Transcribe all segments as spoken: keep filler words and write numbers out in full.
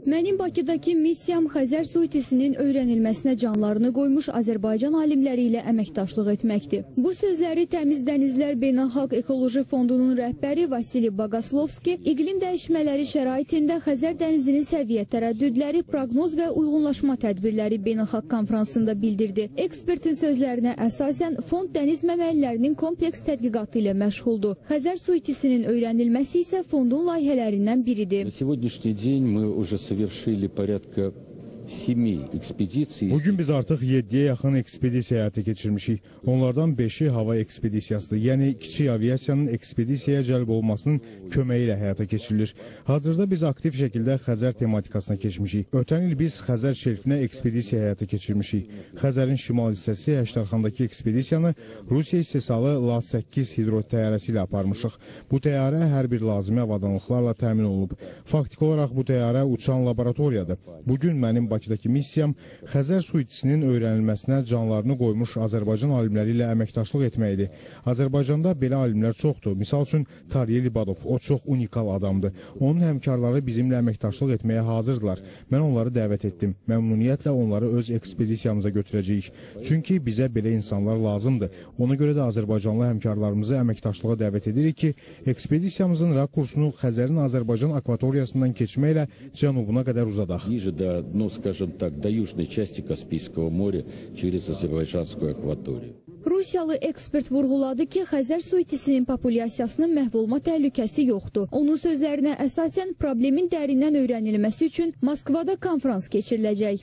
Mənim Bakıdakı missiyam Xəzər su itisinin öyrənilməsinə canlarını qoymuş Azərbaycan alimləri ilə əməkdaşlıq etməkdir. Bu sözləri Təmiz Dənizlər Beynəlxalq Ekoloji Fondunun rəhbəri Vasili Bogaslovski iqlim dəyişmələri şəraitində Xəzər dənizinin səviyyə tərəddüdləri, proqnoz və uyğunlaşma tədbirləri beynəlxalq konfransında bildirdi. Ekspertin sözlərinə əsasən fond dəniz məməlilərinin kompleks tədqiqatı ilə məşğuldur. Xəzər su itisinin öyrənilməsi isə fondun layihələrindən biridir. Совершили порядка semi ekspedisiya. Bugün biz artıq yeddiyə yaxın ekspedisiya həyata keçirmişik. Onlardan beşi hava ekspedisiyasıdır. Yəni kiçik aviasiyanın ekspedisiyaya cəlb olmasının köməyi ilə həyata keçirilir. Hazırda biz aktiv şəkildə Xəzər tematikasına keçmişik. Ötən il biz Xəzər şerifinə ekspedisiya həyata keçirmişik. Xəzərin şimal hissəsi Həştərxandakı ekspedisiyanı Rusiya istehsalı La səkkiz hidro təyyarəsi ilə aparmışıq. Bu təyyarə hər bir lazımi avadanlıqlarla təmin olunub. Faktik olaraq bu təyyarə uçan laboratoriyadır. Bugün mənim Bakıdakı missiyam Xəzər su itisinin öyrənilməsinə canlarını qoymuş Azərbaycan alimləri ilə əməkdaşlıq etməkdir. Azərbaycanda belə alimlər çoxdur. Misal üçün Tariye Libadov, o çox unikal adamdır. Onun həmkarları bizimlə əməkdaşlıq etməyə hazırdılar. Mən onları dəvət etdim. Məmnuniyyətlə onları öz ekspedisiyamıza götürəcəyik. Çünki bizə belə insanlar lazımdır. Ona görə də Azərbaycanlı həmkarlarımızı əməkdaşlığa dəvət edirik ki, ekspedisiyamızın rakursunu Xəzərin Azərbaycan akvatoriyasından keçməklə cənubuna qədər uzadaq. Скажем так, до южной части Каспийского моря через Азербайджанскую акваторию. Rusiyalı ekspert vurğuladı ki, Xəzər su itisinin populyasiyasının məhv olma təhlükəsi yoxdur. Onun sözlərinə əsasən problemin dərindən öyrənilməsi üçün Moskvada konfrans keçiriləcək.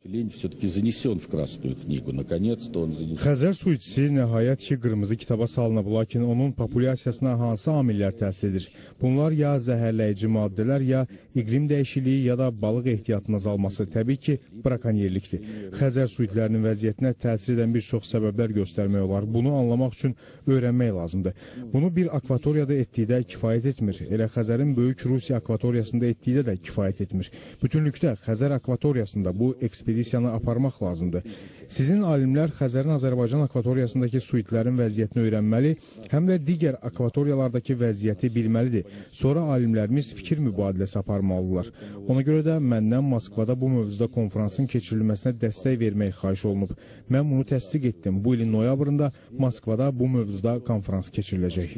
Xəzər su itisi nəhayət ki, qırmızı kitaba salınıb, lakin onun populyasiyasına hansı amillər təsir edir? Bunlar ya zəhərləyici maddələr, ya iqlim dəyişikliyi, ya da balıq ehtiyatının azalması, təbii ki, brakonyerlikdir. Xəzər su itlərinin vəziyyətinə təsir edən bir çox səbəblər göstərmək olar. Bunu anlamaq üçün öyrənmək lazımdır. Bunu bir akvatoriyada etdikdə kifayət etmir. Elə Xəzərin böyük Rusiya akvatoriyasında etdikdə də kifayət etmir. Bütünlükdə Xəzər akvatoriyasında bu ekspedisiyanı aparmaq lazımdır. Sizin alimlər Xəzərin Azərbaycan akvatoriyasındakı su itlərin vəziyyətini öyrənməli, həm də digər akvatoriyalardakı vəziyyəti bilməlidir. Sonra alimlərimiz fikir mübadiləsi aparmalıdırlar. Ona görə də məndən Moskvada bu mövzuda konferansın keçirilməsinə dəstək vermək xahiş olunub. Mən bunu təsdiq etdim. Bu ilin noyabrında Moskvada bu mövzuda konferans keçiriləcək.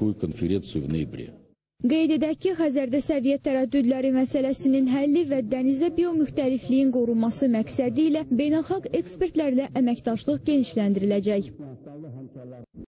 Qeyd edək ki, Xəzərdə səviyyə tərəddüdləri məsələsinin həlli və dənizdə biomüxtəlifliyin qorunması məqsədi ilə beynəlxalq ekspertlərlə əməkdaşlıq genişləndiriləcək.